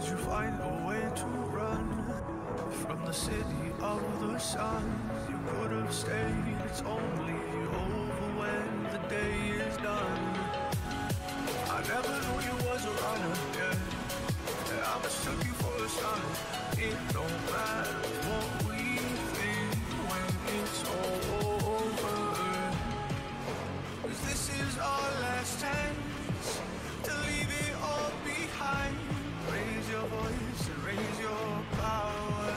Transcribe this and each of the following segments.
you find a way to run from the city of the sun? You could have stayed, it's only over when the day is done. I never knew you was a runner, yeah. I mistook you for a son. It don't matter what we think when it's all over, 'cause this is our last chance to leave it all behind. Raise your voice and raise your power,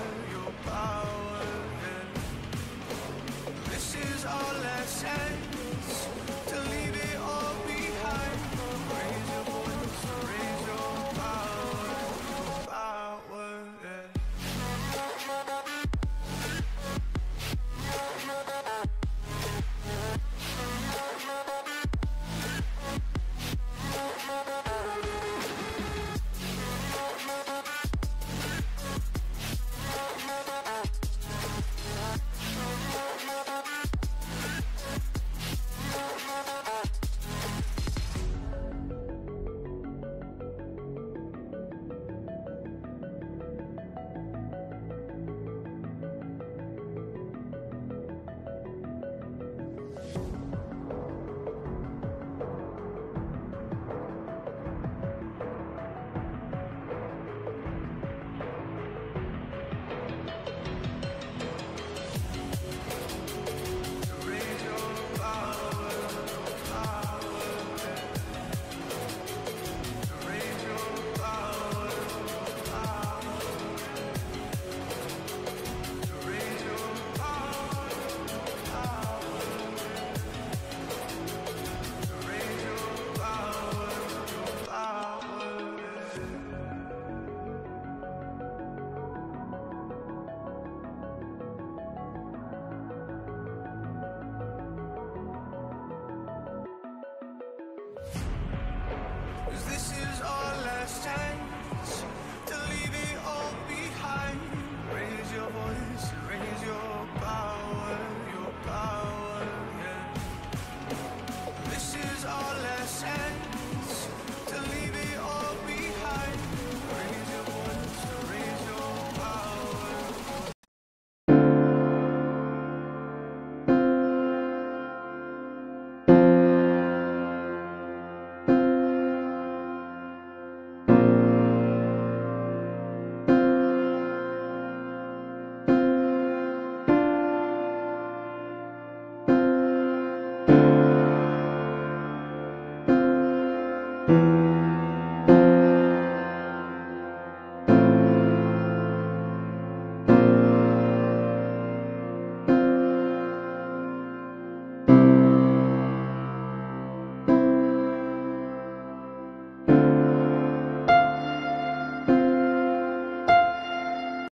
yeah. This is our last chance to leave